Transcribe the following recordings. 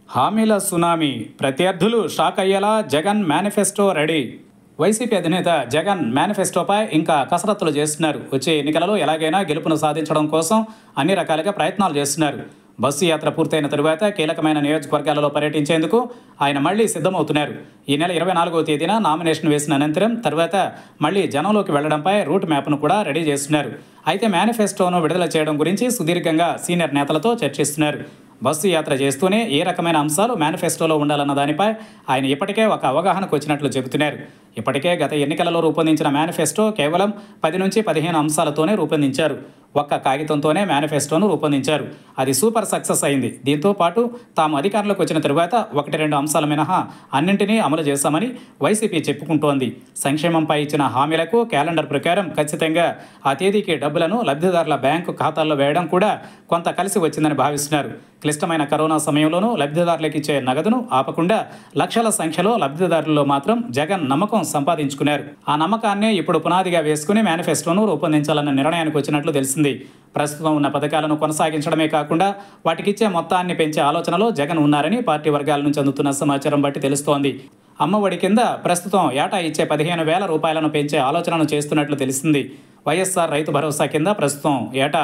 హామీల సునామీ ప్రత్యర్థులు షాక్ అయ్యేలా జగన్ మేనిఫెస్టో రెడీ. వైసీపీ అధినేత జగన్ మేనిఫెస్టోపై ఇంకా కసరత్తులు చేస్తున్నారు. వచ్చే ఎన్నికలలో ఎలాగైనా గెలుపును సాధించడం కోసం అన్ని రకాలుగా ప్రయత్నాలు చేస్తున్నారు. బస్సు యాత్ర పూర్తయిన తరువాత కీలకమైన నియోజకవర్గాలలో పర్యటించేందుకు ఆయన మళ్లీ సిద్ధమవుతున్నారు. ఈ నెల 24వ తేదీన నామినేషన్ వేసిన అనంతరం తర్వాత మళ్లీ జనంలోకి వెళ్లడంపై రూట్ మ్యాప్ను కూడా రెడీ చేస్తున్నారు. అయితే మేనిఫెస్టోను విడుదల చేయడం గురించి సుదీర్ఘంగా సీనియర్ నేతలతో చర్చిస్తున్నారు. బస్సు యాత్ర చేస్తూనే ఏ రకమైన అంశాలు మేనిఫెస్టోలో ఉండాలన్న దానిపై ఆయన ఇప్పటికే ఒక అవగాహనకు వచ్చినట్లు చెబుతున్నారు. ఇప్పటికే గత ఎన్నికలలో రూపొందించిన మేనిఫెస్టో కేవలం 10 నుంచి 15 అంశాలతోనే రూపొందించారు. ఒక్క కాగితంతోనే మేనిఫెస్టోను రూపొందించారు. అది సూపర్ సక్సెస్ అయింది. దీంతో పాటు తాము అధికారంలోకి వచ్చిన తరువాత 1-2 అంశాల మినహా అన్నింటినీ అమలు చేశామని వైసీపీ చెప్పుకుంటోంది. సంక్షేమంపై ఇచ్చిన హామీలకు క్యాలెండర్ ప్రకారం ఖచ్చితంగా ఆ తేదీకి డబ్బులను లబ్ధిదారుల బ్యాంకు ఖాతాల్లో వేయడం కూడా కొంత కలిసి వచ్చిందని భావిస్తున్నారు. క్లిష్టమైన కరోనా సమయంలోనూ లబ్ధిదారులకు ఇచ్చే నగదును ఆపకుండా లక్షల సంఖ్యలో లబ్ధిదారుల్లో మాత్రం జగన్ నమ్మకం సంపాదించుకున్నారు. ఆ నమ్మకాన్నే ఇప్పుడు పునాదిగా వేసుకుని మేనిఫెస్టోను రూపొందించాలన్న నిర్ణయానికి వచ్చినట్లు తెలిసింది. ప్రస్తుతం ఉన్న పథకాలను కొనసాగించడమే కాకుండా వాటికిచ్చే మొత్తాన్ని పెంచే ఆలోచనలో జగన్ ఉన్నారని పార్టీ వర్గాల నుంచి అందుతున్న సమాచారం బట్టి తెలుస్తోంది. అమ్మఒడి కింద ప్రస్తుతం ఏటా ఇచ్చే 15,000 రూపాయలను పెంచే ఆలోచనను చేస్తున్నట్లు తెలిసింది. వైఎస్ఆర్ రైతు భరోసా కింద ప్రస్తుతం ఏటా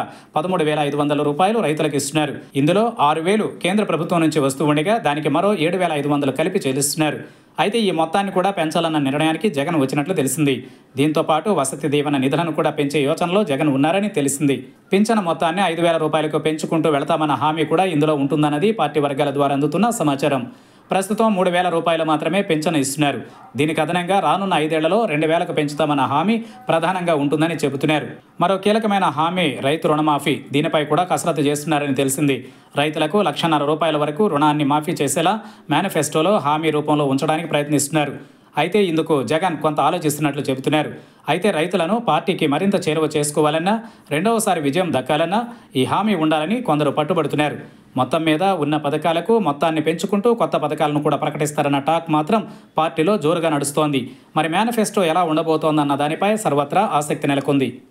13,500 రూపాయలు రైతులకు ఇస్తున్నారు. ఇందులో 6,000 కేంద్ర ప్రభుత్వం నుంచి వస్తూ ఉండగా దానికి మరో 7,500 కలిపి చెల్లిస్తున్నారు. అయితే ఈ మొత్తాన్ని కూడా పెంచాలన్న నిర్ణయానికి జగన్ వచ్చినట్లు తెలిసింది. దీంతో పాటు వసతి దీవెన నిధులను కూడా పెంచే యోచనలో జగన్ ఉన్నారని తెలిసింది. పింఛను మొత్తాన్ని 5,000 రూపాయలకు పెంచుకుంటూ వెళతామన్న హామీ కూడా ఇందులో ఉంటుందన్నది పార్టీ వర్గాల ద్వారా అందుతున్న సమాచారం. ప్రస్తుతం 3,000 రూపాయలు మాత్రమే పెన్షన్ ఇస్తున్నారు. దీనికి అదనంగా రానున్న 5 ఏళ్లలో 2,000కు పెంచుతామన్న హామీ ప్రధానంగా ఉంటుందని చెబుతున్నారు. మరో కీలకమైన హామీ రైతు రుణమాఫీ. దీనిపై కూడా కసరత్తు చేస్తున్నారని తెలిసింది. రైతులకు 1,50,000 రూపాయల వరకు రుణాన్ని మాఫీ చేసేలా మేనిఫెస్టోలో హామీ రూపంలో ఉంచడానికి ప్రయత్నిస్తున్నారు. అయితే ఇందుకు జగన్ కొంత ఆలోచిస్తున్నట్లు చెబుతున్నారు. అయితే రైతులను పార్టీకి మరింత చేరువ చేసుకోవాలన్నా, రెండవసారి విజయం దక్కాలన్నా ఈ హామీ ఉండాలని కొందరు పట్టుబడుతున్నారు. మొత్తం మీద ఉన్న పథకాలకు మొత్తాన్ని పెంచుకుంటూ కొత్త పథకాలను కూడా ప్రకటిస్తారన్న టాక్ మాత్రం పార్టీలో జోరుగా నడుస్తోంది. మరి మేనిఫెస్టో ఎలా ఉండబోతోందన్న దానిపై సర్వత్రా ఆసక్తి నెలకొంది.